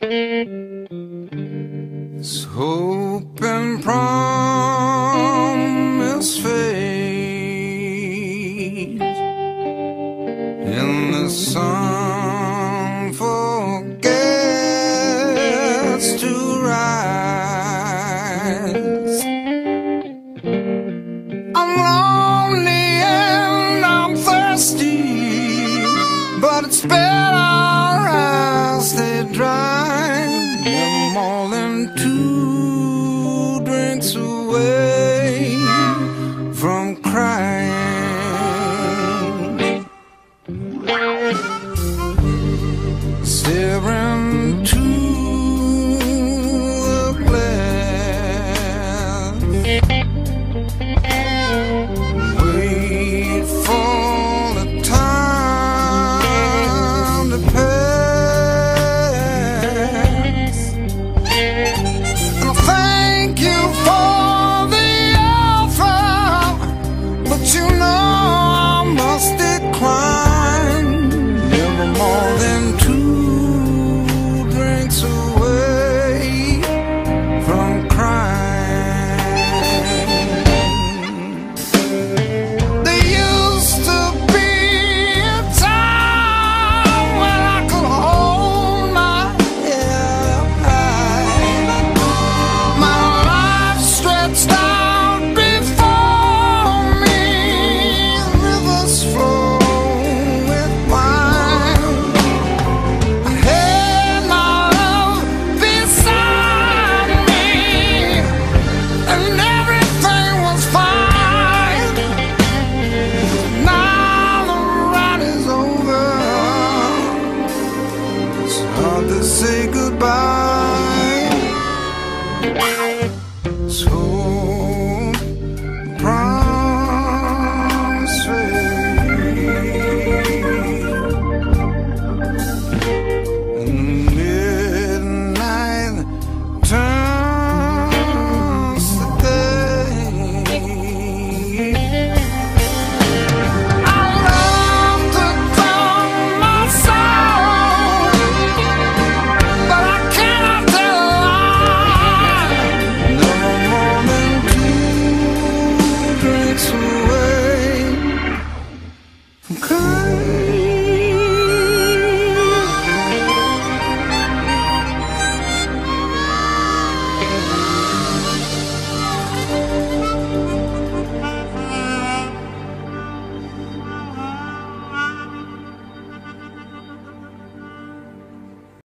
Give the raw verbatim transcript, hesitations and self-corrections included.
As hope and promise fades and the sun forgets to rise, I'm lonely and I'm thirsty, but it's better as they dry. Never more than two drinks away from crying, staring to the glass, wait for the time to pass. And I thank you for the offer, but you know I must decline. Never more than two drinks away from crying. There used to be a time when I could hold my head high. My life stretched out before me, rivers flow with wine. I had my love beside me, and everything was fine. Now the ride is over, it's hard to say goodbye.